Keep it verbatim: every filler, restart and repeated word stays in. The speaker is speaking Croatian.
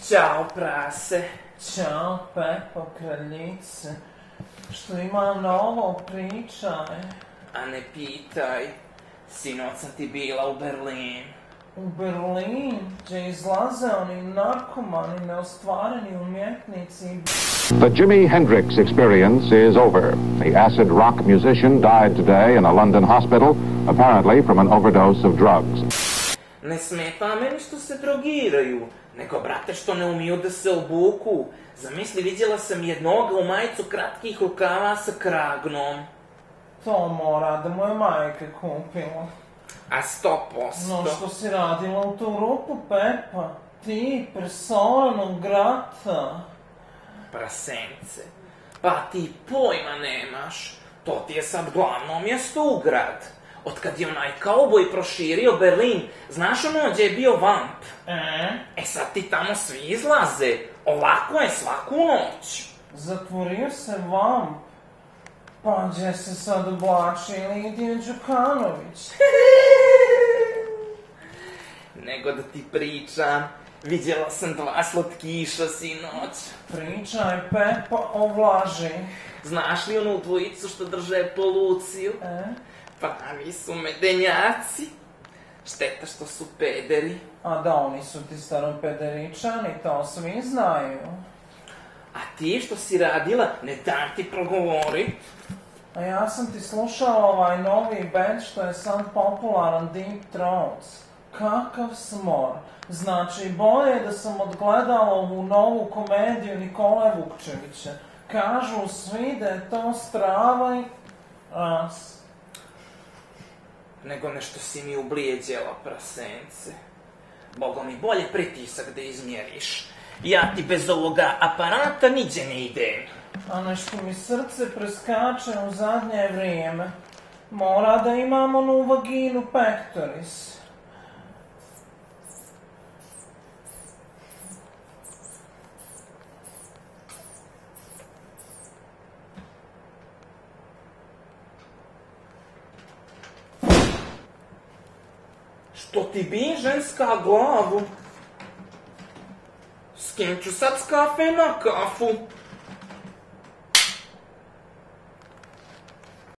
Ćao, Prase. Ćao, Pepa, kraljice. Što imam novo, pričaj. A ne pitaj. Sinoć sam ti bila u Berlin. U Berlin, gdje izlaze oni narkomani, neostvareni umjetnici. The Jimi Hendrix experience is over. The acid rock musician died today in a London hospital, apparently from an overdose of drugs. Ne smeta meni što se drogiraju, nego, brate, što ne umiju da se obuku. Zamisli, vidjela sam jednoga u majicu kratkih rukava sa kragnom. To mora da mu je majke kupila. A sto posto. No što si radila u tu rupu, Pepa? Ti, persona non grata. Prasence. Pa ti pojma nemaš. To ti je sad glavno mjesto u grad. Otkad je onaj kauboj proširio Berlin, znaš ono gdje je bio vamp? E? E sad ti tamo svi izlaze. Ovako je svaku noć. Zatvorio se vamp. Pa gdje se sad oblači Lidija Đukanović? Nego da ti pričam, vidjela sam dva slatkiša sinoć. Pričaj, Pepa, o vlaži. Znaš li onu dvojicu što drže Poluciju? E? Pravi su medenjaci. Šteta što su pederi. A da, oni su ti staropederičani, to svi znaju. A ti što si radila, ne dam ti progovorit. A ja sam ti slušala ovaj novi band što je sad popularan, Deep Throats. Kakav smor. Znači, bolje da sam odgledala ovu novu komediju Nikole Vukčevića. Kažu svi da je to strava i... As. Nego nešto si mi ublijeđela, prasence. Bogo mi bolje pritisak da izmjeriš. Ja ti bez ovoga aparata niđe ne idem. A nešto mi srce preskače u zadnje vrijeme. Mora da imam onu vaginu pectoris. Što ti bi ženska glavu? S kim ću sad s kafe na kafu?